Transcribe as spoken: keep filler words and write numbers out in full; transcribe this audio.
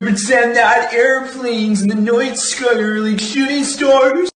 Pretend that airplanes in the night sky are like shooting stars.